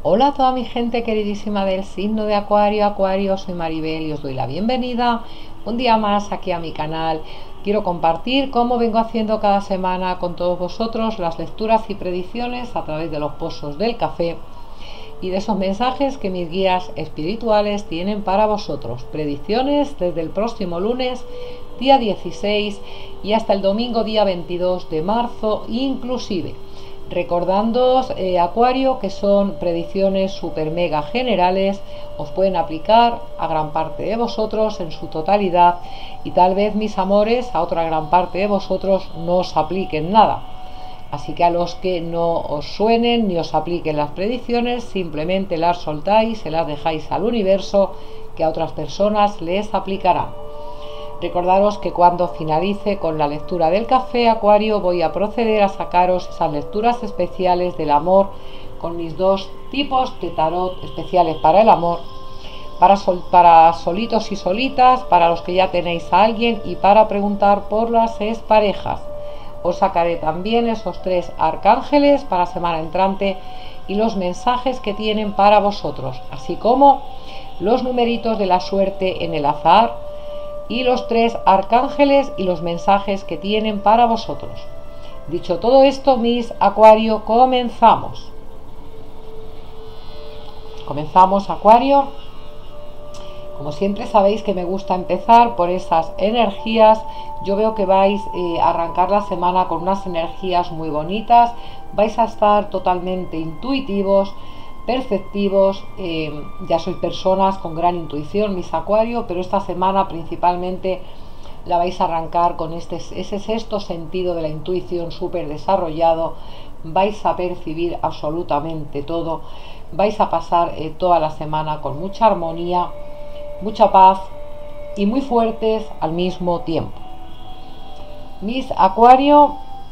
Hola a toda mi gente queridísima del signo de Acuario, soy Maribel y os doy la bienvenida un día más aquí a mi canal. Quiero compartir cómo vengo haciendo cada semana con todos vosotros las lecturas y predicciones a través de los pozos del café y de esos mensajes que mis guías espirituales tienen para vosotros. Predicciones desde el próximo lunes, día 16, y hasta el domingo, día 22 de marzo, inclusive. Recordándoos, Acuario, que son predicciones super mega generales, os pueden aplicar a gran parte de vosotros en su totalidad, y tal vez, mis amores, a otra gran parte de vosotros no os apliquen nada. Así que a los que no os suenen ni os apliquen las predicciones, simplemente las soltáis, se las dejáis al universo, que a otras personas les aplicarán. Recordaros que cuando finalice con la lectura del café, Acuario, voy a proceder a sacaros esas lecturas especiales del amor con mis dos tipos de tarot especiales para el amor, para solitos y solitas, para los que ya tenéis a alguien y para preguntar por las exparejas. Os sacaré también esos tres arcángeles para la semana entrante y los mensajes que tienen para vosotros, así como los numeritos de la suerte en el azar y los tres arcángeles y los mensajes que tienen para vosotros. Dicho todo esto, mis Acuario, comenzamos. Comenzamos, Acuario. Como siempre sabéis que me gusta empezar por esas energías. Yo veo que vais a arrancar la semana con unas energías muy bonitas. Vais a estar totalmente intuitivos, perceptivos. Ya sois personas con gran intuición, mis Acuario, pero esta semana principalmente la vais a arrancar con ese sexto sentido de la intuición súper desarrollado. Vais a percibir absolutamente todo. Vais a pasar toda la semana con mucha armonía, mucha paz y muy fuertes al mismo tiempo. Mis Acuario,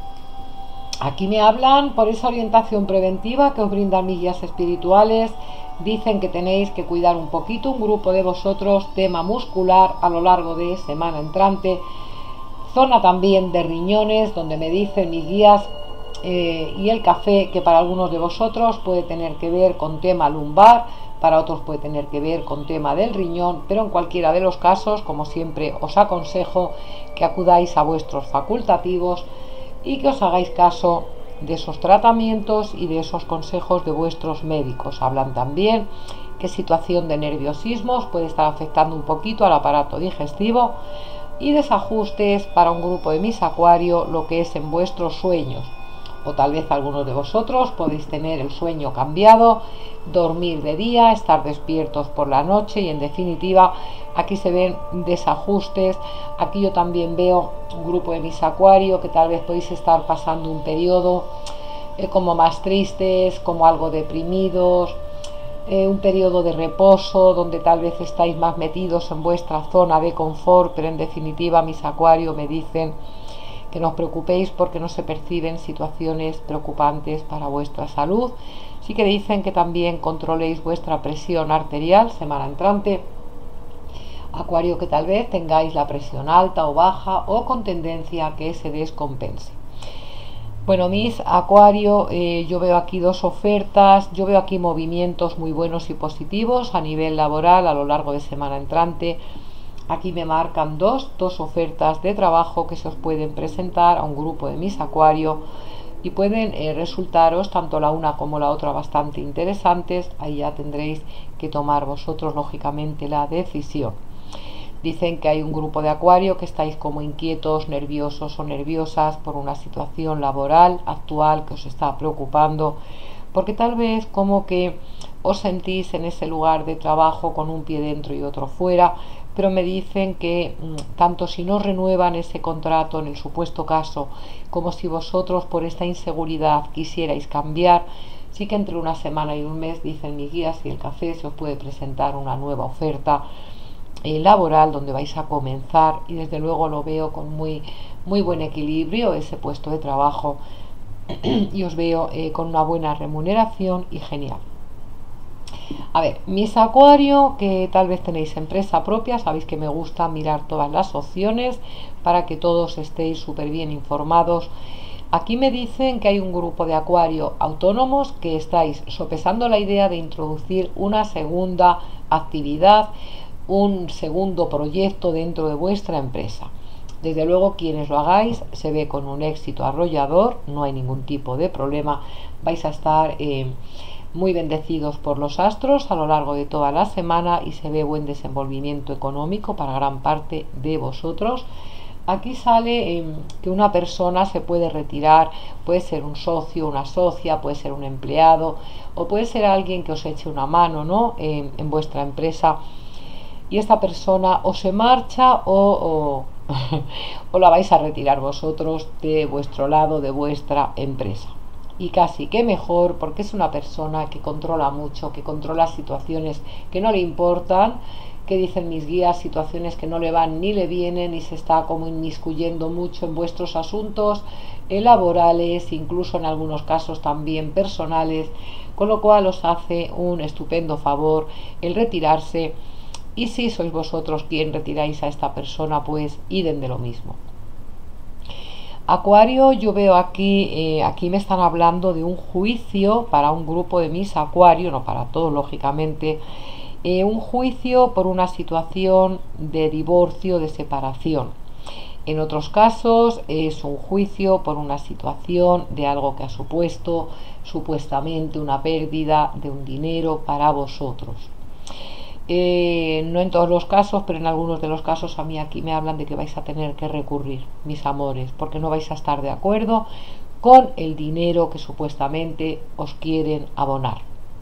aquí me hablan por esa orientación preventiva que os brindan mis guías espirituales. Dicen que tenéis que cuidar un poquito un grupo de vosotros, tema muscular a lo largo de semana entrante, zona también de riñones, donde me dicen mis guías y el café que para algunos de vosotros puede tener que ver con tema lumbar, para otros puede tener que ver con tema del riñón, pero en cualquiera de los casos, como siempre, os aconsejo que acudáis a vuestros facultativos y que os hagáis caso de esos tratamientos y de esos consejos de vuestros médicos. Hablan también qué situación de nerviosismo os puede estar afectando un poquito al aparato digestivo y desajustes para un grupo de mis Acuario, lo que es en vuestros sueños. O tal vez algunos de vosotros podéis tener el sueño cambiado, dormir de día, estar despiertos por la noche y en definitiva aquí se ven desajustes. Aquí yo también veo un grupo de mis Acuario que tal vez podéis estar pasando un periodo como más tristes, como algo deprimidos, un periodo de reposo donde tal vez estáis más metidos en vuestra zona de confort, pero en definitiva mis Acuario me dicen que no os preocupéis porque no se perciben situaciones preocupantes para vuestra salud. Sí que dicen que también controléis vuestra presión arterial semana entrante. Acuario, que tal vez tengáis la presión alta o baja o con tendencia a que se descompense. Bueno, mis Acuario, yo veo aquí dos ofertas, yo veo aquí movimientos muy buenos y positivos a nivel laboral a lo largo de semana entrante. Aquí me marcan dos ofertas de trabajo que se os pueden presentar a un grupo de mis Acuario y pueden resultaros tanto la una como la otra bastante interesantes. Ahí ya tendréis que tomar vosotros lógicamente la decisión. Dicen que hay un grupo de Acuario que estáis como inquietos, nerviosos o nerviosas por una situación laboral actual que os está preocupando, porque tal vez como que os sentís en ese lugar de trabajo con un pie dentro y otro fuera, pero me dicen que tanto si no renuevan ese contrato en el supuesto caso, como si vosotros por esta inseguridad quisierais cambiar, sí que entre una semana y un mes, dicen mis guías y el café, se os puede presentar una nueva oferta laboral donde vais a comenzar y desde luego lo veo con muy buen equilibrio ese puesto de trabajo y os veo con una buena remuneración y genial. A ver, mis Acuario, que tal vez tenéis empresa propia, sabéis que me gusta mirar todas las opciones para que todos estéis súper bien informados Aquí me dicen que hay un grupo de Acuario autónomos que estáis sopesando la idea de introducir una segunda actividad, un segundo proyecto dentro de vuestra empresa. Desde luego, quienes lo hagáis se ve con un éxito arrollador, no hay ningún tipo de problema, vais a estar muy bendecidos por los astros a lo largo de toda la semana y se ve buen desenvolvimiento económico para gran parte de vosotros. Aquí sale que una persona se puede retirar, puede ser un socio, una socia, puede ser un empleado o puede ser alguien que os eche una mano, ¿no? En vuestra empresa, y esta persona o se marcha o la vais a retirar vosotros de vuestro lado, de vuestra empresa. Y casi que mejor, porque es una persona que controla mucho, que controla situaciones que no le importan, que dicen mis guías, situaciones que no le van ni le vienen, y se está como inmiscuyendo mucho en vuestros asuntos laborales, incluso en algunos casos también personales, con lo cual os hace un estupendo favor el retirarse. Y si sois vosotros quien retiráis a esta persona, pues idem de lo mismo. Acuario, yo veo aquí me están hablando de un juicio para un grupo de mis Acuario, no para todos lógicamente, un juicio por una situación de divorcio, de separación. En otros casos es un juicio por una situación de algo que ha supuesto supuestamente una pérdida de un dinero para vosotros. No en todos los casos, pero en algunos de los casos a mí aquí me hablan de que vais a tener que recurrir, mis amores, porque no vais a estar de acuerdo con el dinero que supuestamente os quieren abonar.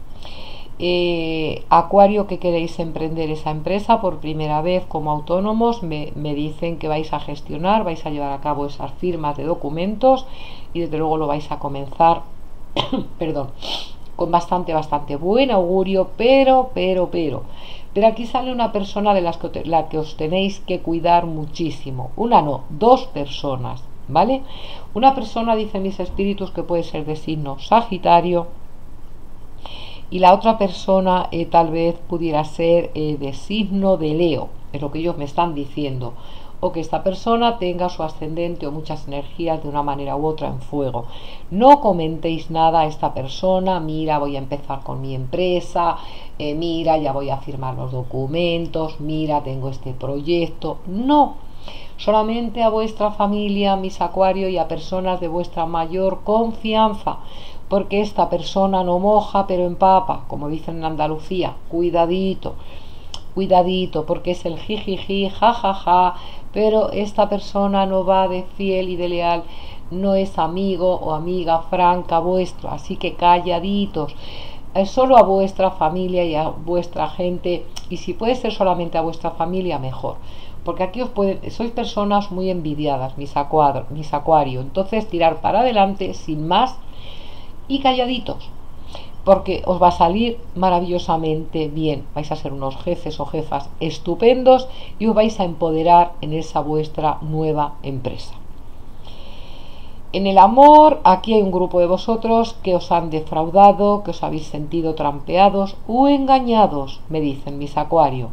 Acuario, que queréis emprender esa empresa por primera vez como autónomos, me dicen que vais a gestionar, vais a llevar a cabo esas firmas de documentos y desde luego lo vais a comenzar perdón, con bastante buen augurio, pero aquí sale una persona de la que os tenéis que cuidar muchísimo. Una no, dos personas, ¿vale? Una persona, dicen mis espíritus, que puede ser de signo Sagitario, y la otra persona tal vez pudiera ser de signo de Leo, es lo que ellos me están diciendo, o que esta persona tenga su ascendente o muchas energías de una manera u otra en fuego. No comentéis nada a esta persona, mira, voy a empezar con mi empresa, mira, ya voy a firmar los documentos, mira, tengo este proyecto. No, solamente a vuestra familia, mis Acuario, y a personas de vuestra mayor confianza, porque esta persona no moja pero empapa, como dicen en Andalucía. Cuidadito, cuidadito, porque es el jijiji, jajaja, pero esta persona no va de fiel y de leal, no es amigo o amiga franca vuestro, así que calladitos, solo a vuestra familia y a vuestra gente, y si puede ser solamente a vuestra familia, mejor, porque aquí sois personas muy envidiadas, mis Acuario, entonces tirar para adelante sin más y calladitos, porque os va a salir maravillosamente bien. Vais a ser unos jefes o jefas estupendos y os vais a empoderar en esa vuestra nueva empresa. En el amor, aquí hay un grupo de vosotros que os han defraudado, que os habéis sentido trampeados o engañados, me dicen mis Acuario.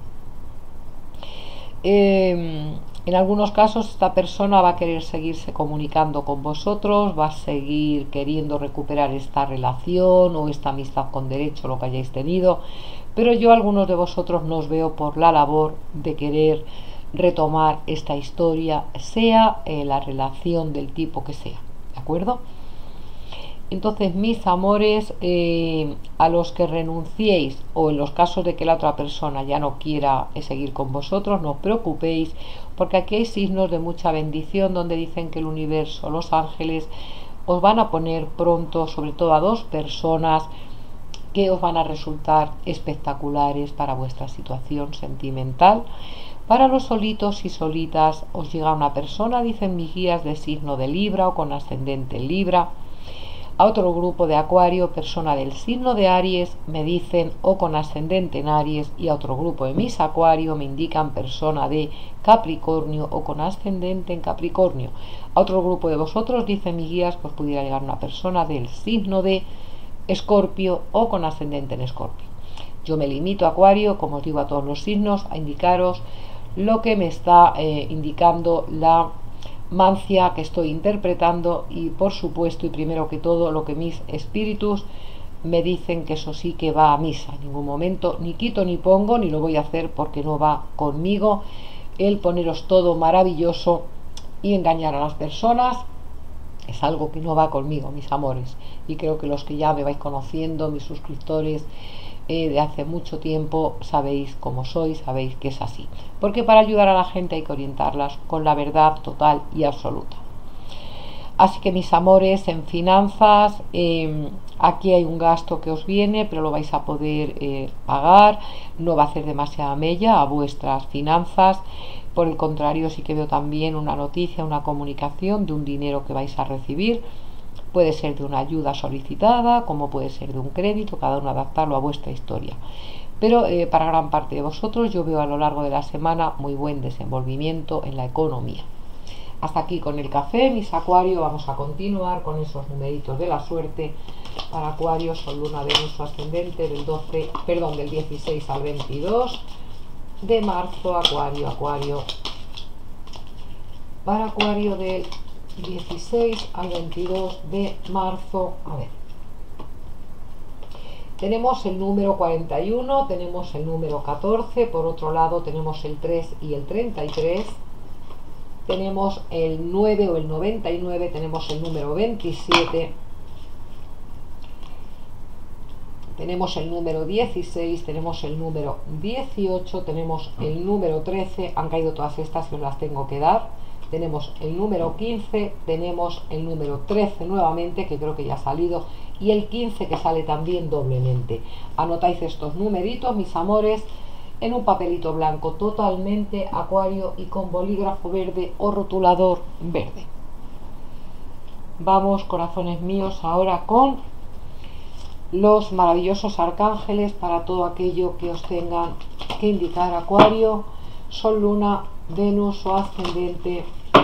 En algunos casos esta persona va a querer seguirse comunicando con vosotros, va a seguir queriendo recuperar esta relación o esta amistad con derecho, lo que hayáis tenido, pero yo a algunos de vosotros no os veo por la labor de querer retomar esta historia, sea la relación del tipo que sea, ¿de acuerdo? Entonces, mis amores, a los que renunciéis o en los casos de que la otra persona ya no quiera seguir con vosotros, no os preocupéis, porque aquí hay signos de mucha bendición donde dicen que el universo, los ángeles, os van a poner pronto, sobre todo a dos personas que os van a resultar espectaculares para vuestra situación sentimental. Para los solitos y solitas os llega una persona, dicen mis guías, de signo de Libra o con ascendente en Libra. A otro grupo de Acuario, persona del signo de Aries, me dicen, o con ascendente en Aries, y a otro grupo de mis Acuario me indican persona de Capricornio o con ascendente en Capricornio. A otro grupo de vosotros, dicen mis guías, pues pudiera llegar una persona del signo de Escorpio o con ascendente en Escorpio. Yo me limito, Acuario, como os digo a todos los signos, a indicaros lo que me está indicando la mancia que estoy interpretando y por supuesto y primero que todo lo que mis espíritus me dicen, que eso sí que va a misa. En ningún momento ni quito ni pongo, ni lo voy a hacer porque no va conmigo el poneros todo maravilloso y engañar a las personas. Es algo que no va conmigo, mis amores, y creo que los que ya me vais conociendo, mis suscriptores de hace mucho tiempo, sabéis cómo soy, sabéis que es así, porque para ayudar a la gente hay que orientarlas con la verdad total y absoluta. Así que mis amores, en finanzas, aquí hay un gasto que os viene, pero lo vais a poder pagar, no va a hacer demasiada mella a vuestras finanzas. Por el contrario, sí que veo también una noticia, una comunicación de un dinero que vais a recibir. Puede ser de una ayuda solicitada, como puede ser de un crédito, cada uno adaptarlo a vuestra historia. Pero para gran parte de vosotros yo veo a lo largo de la semana muy buen desenvolvimiento en la economía. Hasta aquí con el café, mis Acuario. Vamos a continuar con esos numeritos de la suerte para Acuario, Sol, Luna, Venus, su ascendente del 16 al 22 de marzo. Acuario, para Acuario del 16 al 22 de marzo. A ver, tenemos el número 41, tenemos el número 14, por otro lado tenemos el 3 y el 33. Tenemos el 9 o el 99, tenemos el número 27, tenemos el número 16, tenemos el número 18, tenemos el número 13, han caído todas estas y os las tengo que dar. Tenemos el número 15, tenemos el número 13 nuevamente, que creo que ya ha salido, y el 15 que sale también doblemente. Anotáis estos numeritos, mis amores, en un papelito blanco totalmente Acuario y con bolígrafo verde o rotulador verde. Vamos, corazones míos, ahora con los maravillosos arcángeles para todo aquello que os tengan que indicar. Acuario, Sol, Luna, Venus o ascendente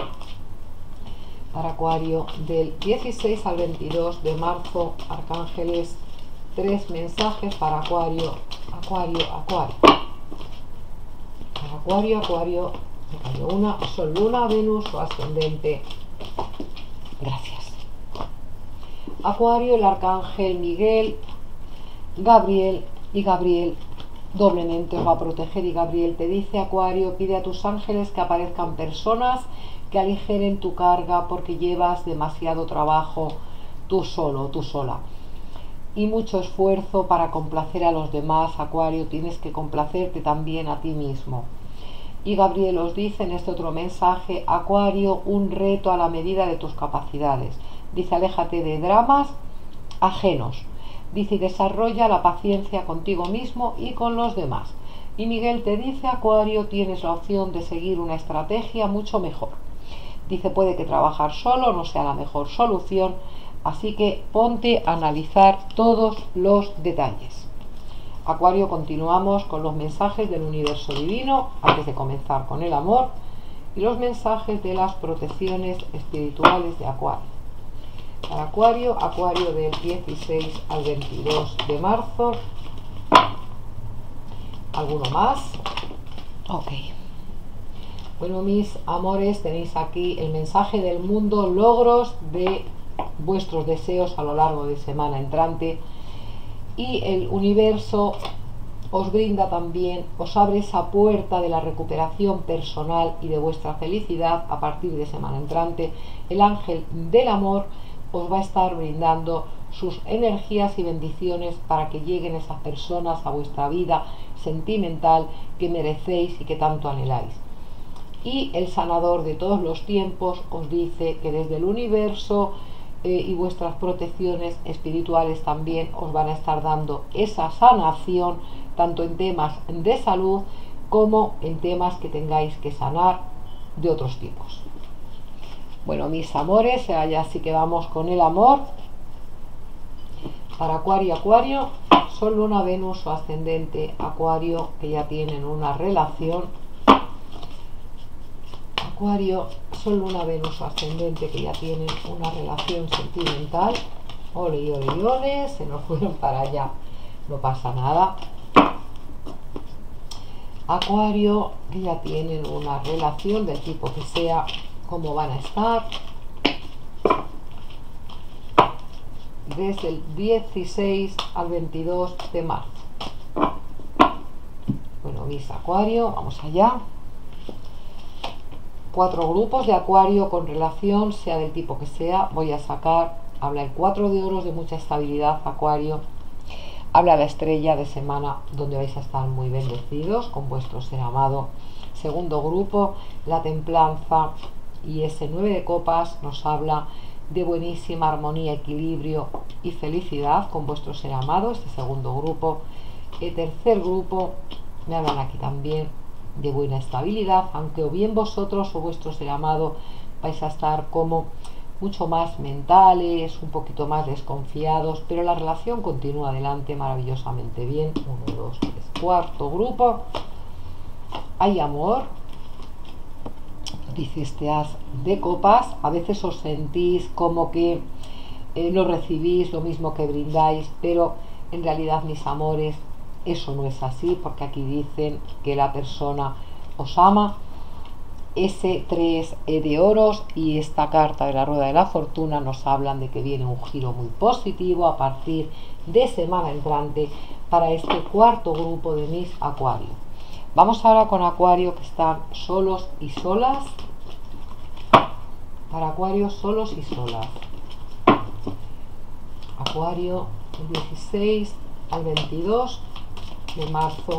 para Acuario del 16 al 22 de marzo. Arcángeles, 3 mensajes para Acuario. Acuario, me cayó una, Sol, Luna, Venus o ascendente. Gracias. Acuario, el arcángel Miguel, Gabriel, y Gabriel doblemente os va a proteger, y Gabriel te dice: Acuario, pide a tus ángeles que aparezcan personas que aligeren tu carga porque llevas demasiado trabajo tú solo, tú sola, y mucho esfuerzo para complacer a los demás. Acuario, tienes que complacerte también a ti mismo. Y Gabriel os dice en este otro mensaje: Acuario, un reto a la medida de tus capacidades. Dice: aléjate de dramas ajenos. Dice: desarrolla la paciencia contigo mismo y con los demás. Y Miguel te dice: Acuario, tienes la opción de seguir una estrategia mucho mejor. Dice: puede que trabajar solo no sea la mejor solución, así que ponte a analizar todos los detalles. Acuario, continuamos con los mensajes del universo divino antes de comenzar con el amor y los mensajes de las protecciones espirituales de Acuario. Para Acuario, Acuario del 16 al 22 de marzo. ¿Alguno más? Ok. Bueno, mis amores, tenéis aquí el mensaje del mundo, logros de vuestros deseos a lo largo de semana entrante. Y el universo os brinda también, os abre esa puerta de la recuperación personal y de vuestra felicidad a partir de semana entrante. El ángel del amor os va a estar brindando sus energías y bendiciones para que lleguen esas personas a vuestra vida sentimental que merecéis y que tanto anheláis. Y el sanador de todos los tiempos os dice que desde el universo y vuestras protecciones espirituales también os van a estar dando esa sanación, tanto en temas de salud como en temas que tengáis que sanar de otros tipos. Bueno, mis amores, ya sí que vamos con el amor. Para Acuario, Sol, Luna, Venus o ascendente Acuario, que ya tienen una relación. Acuario, Sol, Luna, Venus o ascendente que ya tienen una relación sentimental. Ole, ole, ole, se nos fueron para allá, no pasa nada. Acuario, que ya tienen una relación del tipo que sea cómo van a estar desde el 16 al 22 de marzo. Bueno, mis Acuario, vamos allá. 4 grupos de Acuario con relación, sea del tipo que sea. Voy a sacar, habla el 4 de oros de mucha estabilidad, Acuario. Habla la estrella de semana donde vais a estar muy bendecidos con vuestro ser amado. Segundo grupo, la templanza, y ese 9 de copas nos habla de buenísima armonía, equilibrio y felicidad con vuestro ser amado, este segundo grupo. El tercer grupo, me hablan aquí también de buena estabilidad, aunque o bien vosotros o vuestro ser amado vais a estar como mucho más mentales, un poquito más desconfiados, pero la relación continúa adelante maravillosamente bien. 1, 2, 3, cuarto grupo, hay amor, dice este as de copas. A veces os sentís como que lo recibís, lo mismo que brindáis, pero en realidad, mis amores, eso no es así, porque aquí dicen que la persona os ama. Ese 3 de oros y esta carta de la rueda de la fortuna nos hablan de que viene un giro muy positivo a partir de semana entrante para este cuarto grupo de mis Acuario. Vamos ahora con Acuario que están solos y solas. Para Acuario solos y solas. Acuario del 16 al 22 de marzo.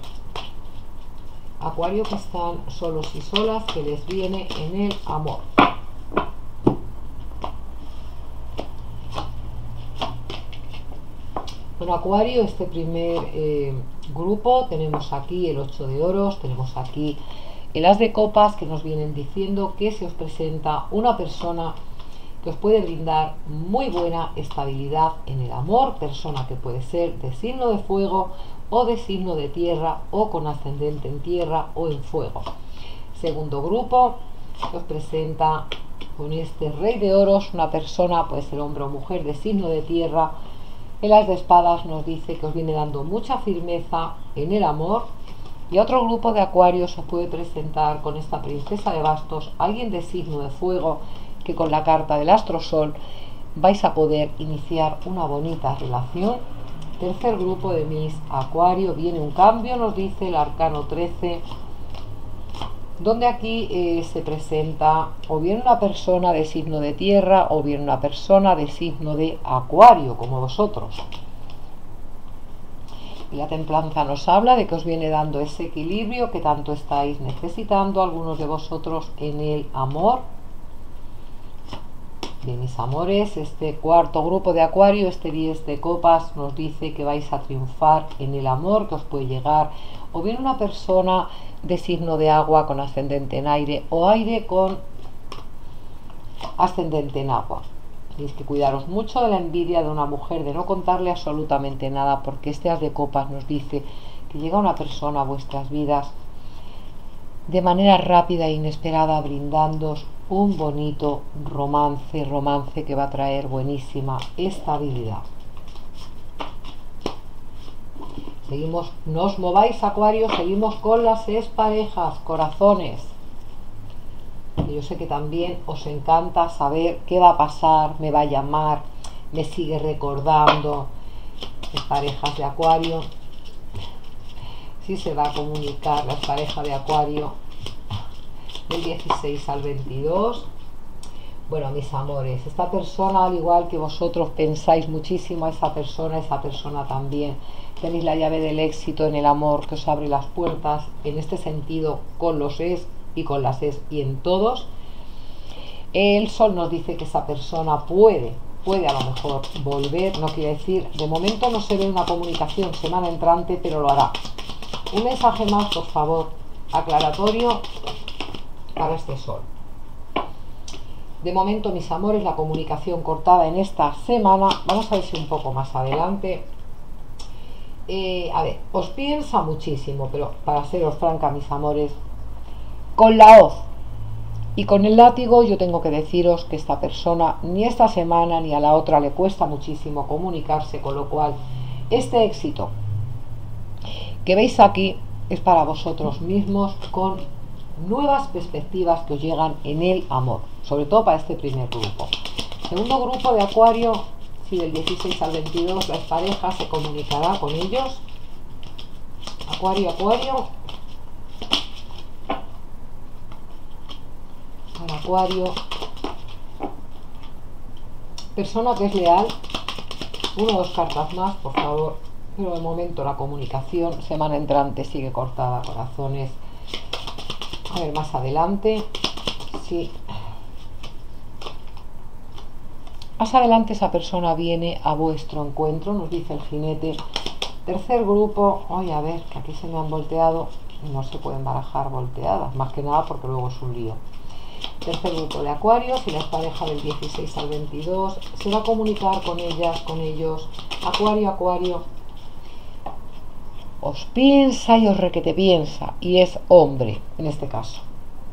Acuario que están solos y solas, que les viene en el amor. Bueno, Acuario, este primer grupo, tenemos aquí el 8 de oros, tenemos aquí el as de copas, que nos vienen diciendo que se os presenta una persona que os puede brindar muy buena estabilidad en el amor, persona que puede ser de signo de fuego o de signo de tierra, o con ascendente en tierra o en fuego. Segundo grupo, os presenta con este rey de oros una persona, puede ser hombre o mujer, de signo de tierra. El as de espadas nos dice que os viene dando mucha firmeza en el amor. Y a otro grupo de Acuarios os puede presentar con esta princesa de bastos alguien de signo de fuego, que con la carta del astrosol vais a poder iniciar una bonita relación. Tercer grupo de mis Acuario, viene un cambio, nos dice el arcano 13, donde aquí se presenta o bien una persona de signo de tierra o bien una persona de signo de Acuario, como vosotros. Y la templanza nos habla de que os viene dando ese equilibrio que tanto estáis necesitando algunos de vosotros en el amor. Bien, mis amores, este cuarto grupo de Acuario, este 10 de copas, nos dice que vais a triunfar en el amor, que os puede llegar o bien una persona de signo de agua con ascendente en aire, o aire con ascendente en agua. Tenéis que cuidaros mucho de la envidia de una mujer, de no contarle absolutamente nada, porque este as de copas nos dice que llega una persona a vuestras vidas de manera rápida e inesperada, brindándoos un bonito romance que va a traer buenísima estabilidad. Seguimos, no os mováis, Acuario, seguimos con las exparejas, corazones. Yo sé que también os encanta saber qué va a pasar, me va a llamar, me sigue recordando. Parejas de Acuario, sí se va a comunicar la pareja de Acuario del 16 al 22. Bueno, mis amores, esta persona, al igual que vosotros pensáis muchísimo a esa persona también tenéis la llave del éxito en el amor, que os abre las puertas en este sentido con los es y con las es y en todos. El sol nos dice que esa persona puede a lo mejor volver, no quiere decir, de momento no se ve una comunicación semana entrante, pero lo hará. Un mensaje más, por favor, aclaratorio para este sol. De momento, mis amores, la comunicación cortada en esta semana. Vamos a ver si un poco más adelante. A ver, os piensa muchísimo, pero para seros franca, mis amores, con la hoz y con el látigo, yo tengo que deciros que esta persona ni esta semana ni a la otra le cuesta muchísimo comunicarse, con lo cual este éxito que veis aquí es para vosotros mismos con nuevas perspectivas que os llegan en el amor, sobre todo para este primer grupo. Segundo grupo de Acuario, si del 16 al 22 la pareja se comunicará con ellos. Acuario, Acuario. Para Acuario. Persona que es leal. 1 o 2 cartas más, por favor. Pero de momento la comunicación, semana entrante, sigue cortada, corazones. A ver, más adelante. Sí. Más adelante esa persona viene a vuestro encuentro, nos dice el jinete. Tercer grupo, oye, a ver, que aquí se me han volteado, no se pueden barajar volteadas, más que nada porque luego es un lío. Tercer grupo de Acuario, si la pareja del 16 al 22, se va a comunicar con ellas, con ellos. Acuario, Acuario, os piensa y os requete piensa, y es hombre en este caso.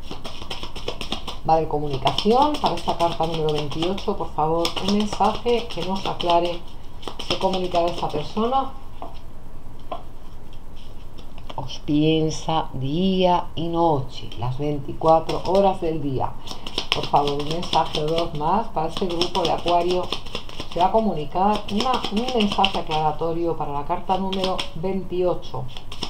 Va a haber comunicación para esta carta número 28, por favor, un mensaje que nos aclare. Se comunicará esta persona. Os piensa día y noche, las 24 horas del día. Por favor, un mensaje o 2 más para este grupo de Acuario. Se va a comunicar un mensaje aclaratorio para la carta número 28.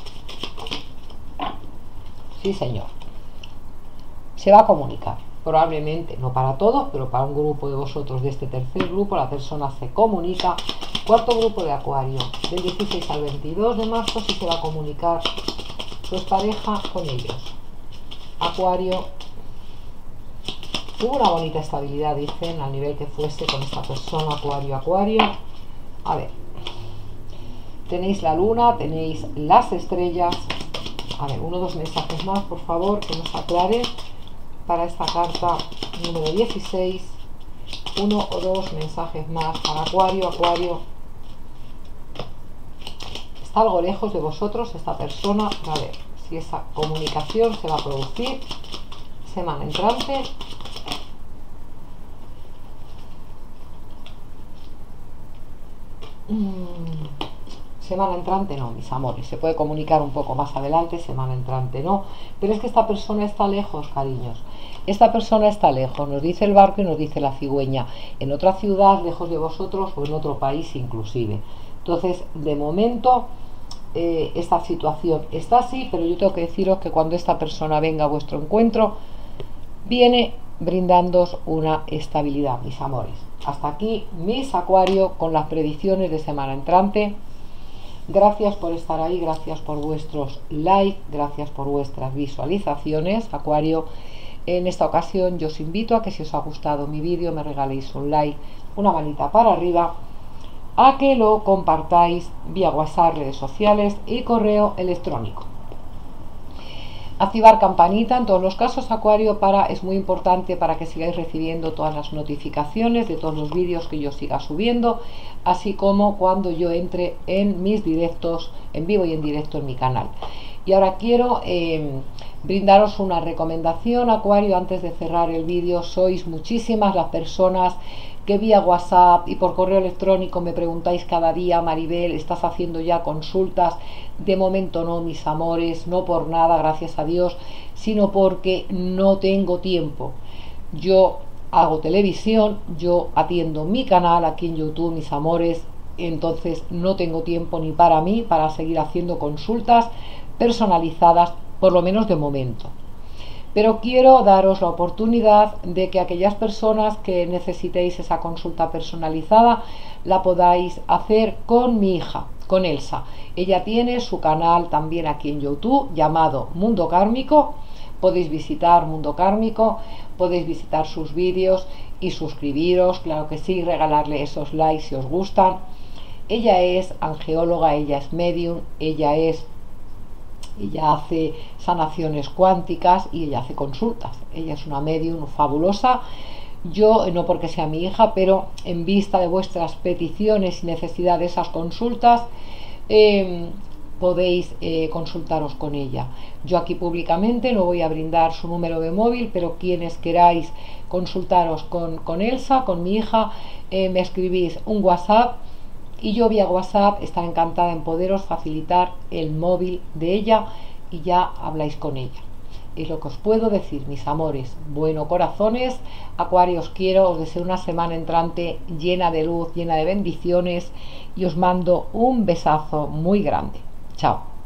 Sí, señor. Se va a comunicar. Probablemente, no para todos, pero para un grupo de vosotros de este tercer grupo, la persona se comunica. Cuarto grupo de Acuario, del 16 al 22 de marzo, si se va a comunicar su pareja con ellos. Acuario, hubo una bonita estabilidad, dicen, al nivel que fuese con esta persona. Acuario, Acuario. A ver, tenéis la luna, tenéis las estrellas. A ver, 1 o 2 mensajes más, por favor, que nos aclare para esta carta número 16. 1 o 2 mensajes más para Acuario, Acuario. Está algo lejos de vosotros esta persona. A ver si esa comunicación se va a producir. Semana entrante. Semana entrante no, mis amores. Se puede comunicar un poco más adelante, semana entrante no. Pero es que esta persona está lejos, cariños. Esta persona está lejos, nos dice el barco y nos dice la cigüeña. En otra ciudad, lejos de vosotros, o en otro país inclusive. Entonces, de momento, esta situación está así, pero yo tengo que deciros que cuando esta persona venga a vuestro encuentro, viene brindándoos una estabilidad, mis amores. Hasta aquí mis Acuario con las predicciones de semana entrante. Gracias por estar ahí, gracias por vuestros likes, gracias por vuestras visualizaciones, Acuario. En esta ocasión yo os invito a que, si os ha gustado mi vídeo, me regaléis un like, una manita para arriba, a que lo compartáis vía WhatsApp, redes sociales y correo electrónico. Activar campanita en todos los casos, Acuario, es muy importante para que sigáis recibiendo todas las notificaciones de todos los vídeos que yo siga subiendo, así como cuando yo entre en mis directos en vivo y en directo en mi canal. Y ahora quiero brindaros una recomendación, Acuario, antes de cerrar el vídeo. Sois muchísimas las personas que vía WhatsApp y por correo electrónico me preguntáis cada día: Maribel, ¿estás haciendo ya consultas? De momento no, mis amores, no por nada, gracias a Dios, sino porque no tengo tiempo. Yo hago televisión, yo atiendo mi canal aquí en YouTube, mis amores, entonces no tengo tiempo ni para mí para seguir haciendo consultas personalizadas, por lo menos de momento. Pero quiero daros la oportunidad de que aquellas personas que necesitéis esa consulta personalizada la podáis hacer con mi hija, con Elsa. Ella tiene su canal también aquí en YouTube llamado Mundo Kármico. Podéis visitar Mundo Kármico, podéis visitar sus vídeos y suscribiros, claro que sí, regalarle esos likes si os gustan. Ella es angeóloga, ella es medium, ella hace sanaciones cuánticas y ella hace consultas. Ella es una medium fabulosa. Yo, no porque sea mi hija, pero en vista de vuestras peticiones y necesidad de esas consultas, podéis consultaros con ella. Yo aquí públicamente no voy a brindar su número de móvil, pero quienes queráis consultaros con Elsa, con mi hija, me escribís un WhatsApp y yo vía WhatsApp estaré encantada en poderos facilitar el móvil de ella y ya habláis con ella. es lo que os puedo decir, mis amores. Bueno, corazones, Acuario, os quiero, os deseo una semana entrante llena de luz, llena de bendiciones y os mando un besazo muy grande. Chao.